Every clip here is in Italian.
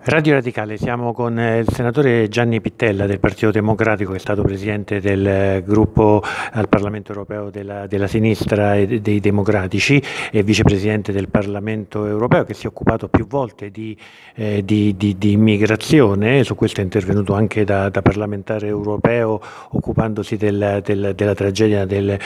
Radio Radicale, siamo con il senatore Gianni Pittella del Partito Democratico, che è stato presidente del gruppo al Parlamento Europeo della sinistra e dei democratici e vicepresidente del Parlamento Europeo, che si è occupato più volte di immigrazione. Su questo è intervenuto anche da parlamentare europeo, occupandosi della tragedia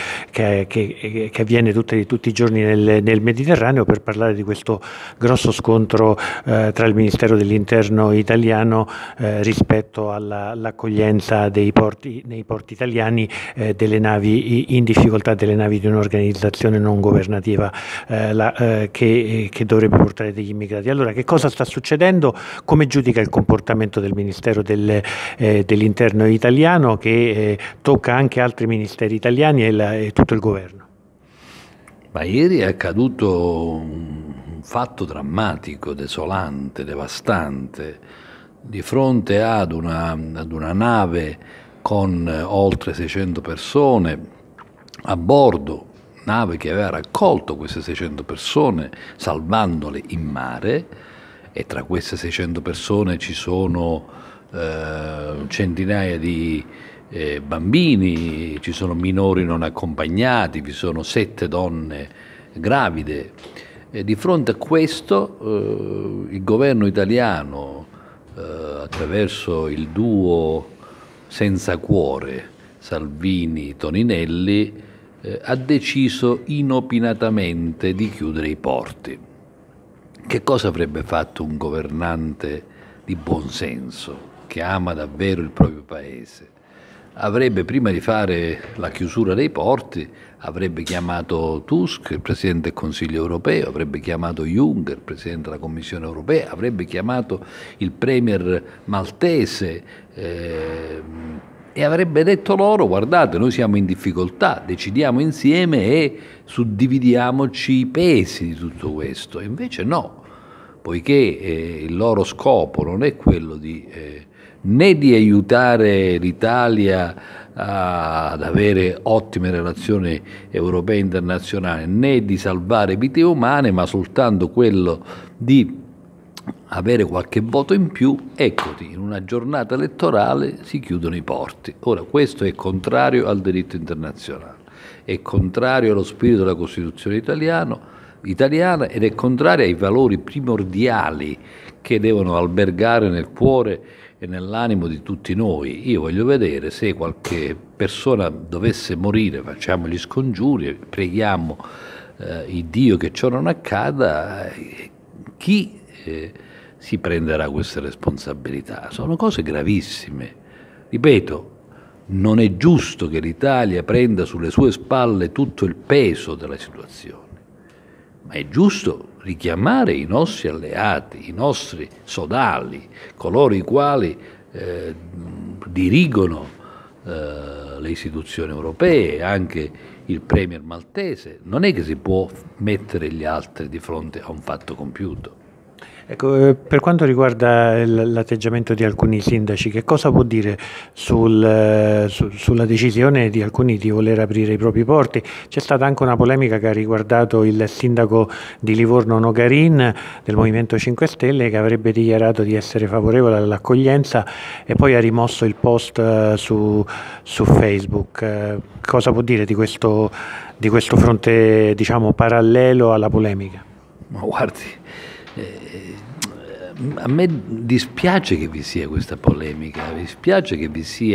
che avviene tutti i giorni nel Mediterraneo, per parlare di questo grosso scontro tra il Ministero dell'Interno italiano rispetto all'accoglienza nei porti italiani delle navi in difficoltà, delle navi di un'organizzazione non governativa che dovrebbe portare degli immigrati. Allora, che cosa sta succedendo? Come giudica il comportamento del Ministero dell'Interno italiano, che tocca anche altri ministeri italiani e tutto il governo? Ma ieri è accaduto un fatto drammatico, desolante, devastante, di fronte ad una nave con oltre 600 persone a bordo, nave che aveva raccolto queste 600 persone salvandole in mare, e tra queste 600 persone ci sono centinaia di bambini, ci sono minori non accompagnati, vi sono 7 donne gravide. E di fronte a questo il governo italiano, attraverso il duo senza cuore Salvini-Toninelli, ha deciso inopinatamente di chiudere i porti. Che cosa avrebbe fatto un governante di buonsenso, che ama davvero il proprio paese? Avrebbe, prima di fare la chiusura dei porti, avrebbe chiamato Tusk, il Presidente del Consiglio europeo, avrebbe chiamato Juncker, il Presidente della Commissione europea, avrebbe chiamato il Premier maltese e avrebbe detto loro: guardate, noi siamo in difficoltà, decidiamo insieme e suddividiamoci i pesi di tutto questo. E invece no, poiché il loro scopo non è quello né di aiutare l'Italia ad avere ottime relazioni europee e internazionali, né di salvare vite umane, ma soltanto quello di avere qualche voto in più. Eccoti, in una giornata elettorale si chiudono i porti. Ora, questo è contrario al diritto internazionale, è contrario allo spirito della Costituzione italiana ed è contrario ai valori primordiali che devono albergare nel cuore e nell'animo di tutti noi. Io voglio vedere, se qualche persona dovesse morire, facciamo gli scongiuri, preghiamo il Dio che ciò non accada, chi si prenderà queste responsabilità? Sono cose gravissime. Ripeto, non è giusto che l'Italia prenda sulle sue spalle tutto il peso della situazione, ma è giusto richiamare i nostri alleati, i nostri sodali, coloro i quali dirigono le istituzioni europee, anche il Premier maltese. Non è che si può mettere gli altri di fronte a un fatto compiuto. Ecco, per quanto riguarda l'atteggiamento di alcuni sindaci, che cosa può dire sulla decisione di alcuni di voler aprire i propri porti? C'è stata anche una polemica che ha riguardato il sindaco di Livorno Nogarin del Movimento 5 Stelle, che avrebbe dichiarato di essere favorevole all'accoglienza e poi ha rimosso il post su Facebook. Cosa può dire di questo fronte, diciamo, parallelo alla polemica? Ma guardi, a me dispiace che vi sia questa polemica, mi dispiace che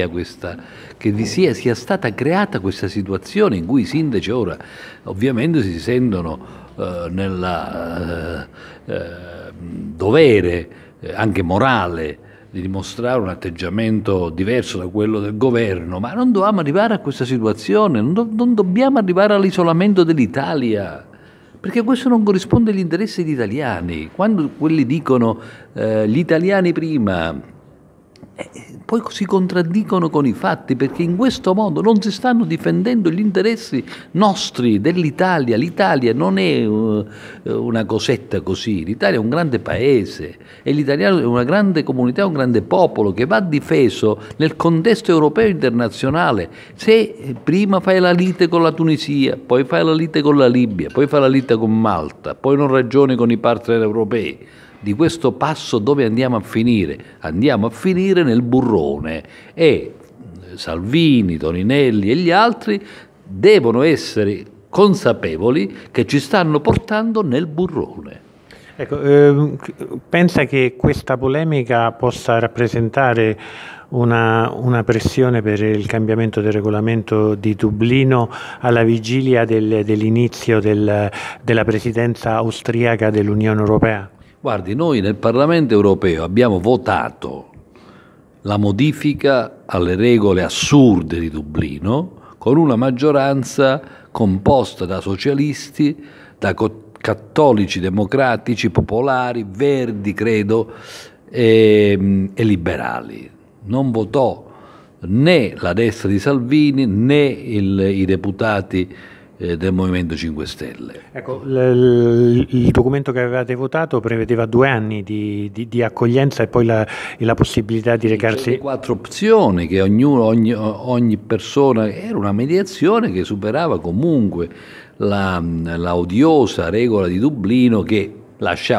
sia stata creata questa situazione in cui i sindaci ora ovviamente si sentono nel dovere anche morale di dimostrare un atteggiamento diverso da quello del governo, ma non dobbiamo arrivare a questa situazione, non dobbiamo arrivare all'isolamento dell'Italia, perché questo non corrisponde agli interessi degli italiani. Quando quelli dicono gli italiani prima, poi si contraddicono con i fatti, perché in questo modo non si stanno difendendo gli interessi nostri, dell'Italia. L'Italia non è una cosetta così, l'Italia è un grande paese e l'italiano è una grande comunità, un grande popolo che va difeso nel contesto europeo e internazionale. Se prima fai la lite con la Tunisia, poi fai la lite con la Libia, poi fai la lite con Malta, poi non ragioni con i partner europei, di questo passo dove andiamo a finire? Andiamo a finire nel burrone e Salvini, Toninelli e gli altri devono essere consapevoli che ci stanno portando nel burrone. Ecco, pensa che questa polemica possa rappresentare una pressione per il cambiamento del regolamento di Dublino alla vigilia dell'inizio della presidenza austriaca dell'Unione Europea? Guardi, noi nel Parlamento europeo abbiamo votato la modifica alle regole assurde di Dublino con una maggioranza composta da socialisti, da cattolici democratici, popolari, verdi, credo, e liberali. Non votò né la destra di Salvini né i deputati del Movimento 5 Stelle. Ecco, il documento che avevate votato prevedeva 2 anni di accoglienza e poi la possibilità di recarsi. Le 4 opzioni che ogni persona, era una mediazione che superava comunque la odiosa regola di Dublino che lascia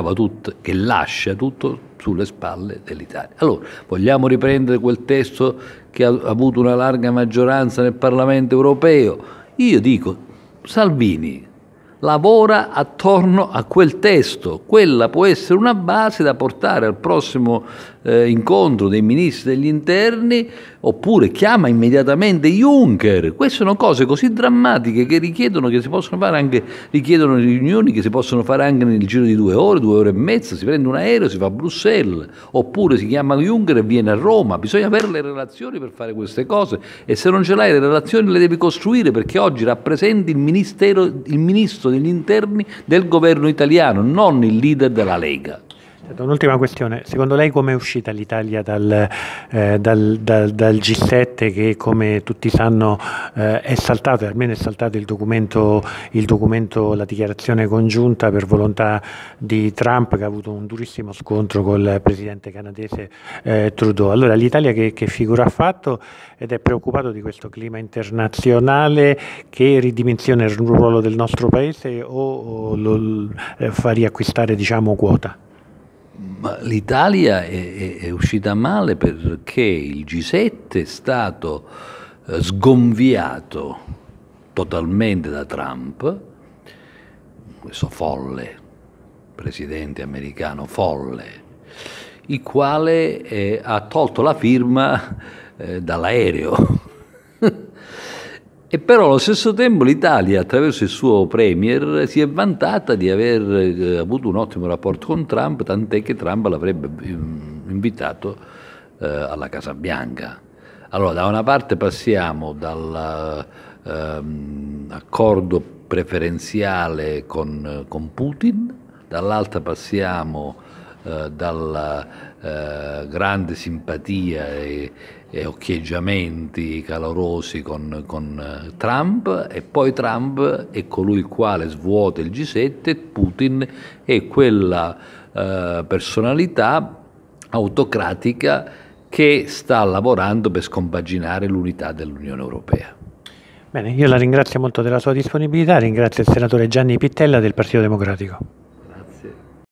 tutto sulle spalle dell'Italia. Allora, vogliamo riprendere quel testo che ha avuto una larga maggioranza nel Parlamento europeo? Io dico, Salvini lavora attorno a quel testo, quella può essere una base da portare al prossimo incontro dei ministri degli interni, oppure chiama immediatamente Juncker. Queste sono cose così drammatiche che richiedono riunioni che si possono fare anche nel giro di 2 ore, 2 ore e mezza, si prende un aereo, si va a Bruxelles, oppure si chiama Juncker e viene a Roma. Bisogna avere le relazioni per fare queste cose, e se non ce l'hai le relazioni le devi costruire, perché oggi rappresenti il ministro degli interni del governo italiano, non il leader della Lega. Un'ultima questione, secondo lei come è uscita l'Italia dal G7 che, come tutti sanno, è saltato, e almeno è saltato il documento, la dichiarazione congiunta per volontà di Trump, che ha avuto un durissimo scontro col presidente canadese Trudeau. Allora l'Italia che figura ha fatto, ed è preoccupato di questo clima internazionale che ridimensiona il ruolo del nostro paese o lo fa riacquistare, diciamo, quota? Ma l'Italia è uscita male perché il G7 è stato sgonfiato totalmente da Trump, questo folle presidente americano, folle, il quale ha tolto la firma dall'aereo. E però allo stesso tempo l'Italia, attraverso il suo premier, si è vantata di aver avuto un ottimo rapporto con Trump, tant'è che Trump l'avrebbe invitato alla Casa Bianca. Allora, da una parte passiamo dall'accordo preferenziale con Putin, dall'altra passiamo dalla grande simpatia e occhieggiamenti calorosi con Trump, e poi Trump è colui il quale svuota il G7, Putin è quella personalità autocratica che sta lavorando per scompaginare l'unità dell'Unione Europea. Bene, io la ringrazio molto della sua disponibilità, ringrazio il senatore Gianni Pittella del Partito Democratico.